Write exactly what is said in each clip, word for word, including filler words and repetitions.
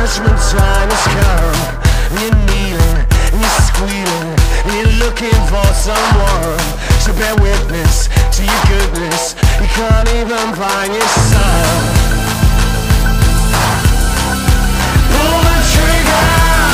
judgment time has come, and you're kneeling, and you're squealing, and you're looking for someone to bear witness to your goodness. You can't even find your son. Pull the trigger.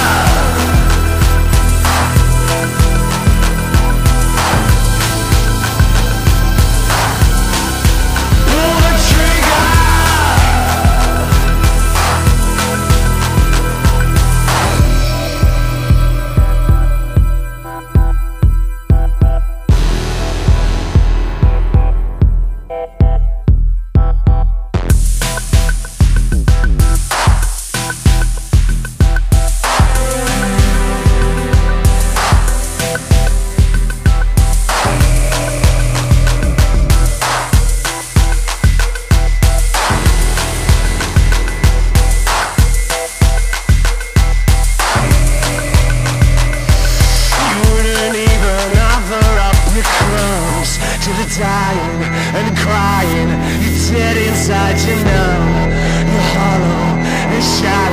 Dying and crying, you're dead inside, you know. You're hollow and shy.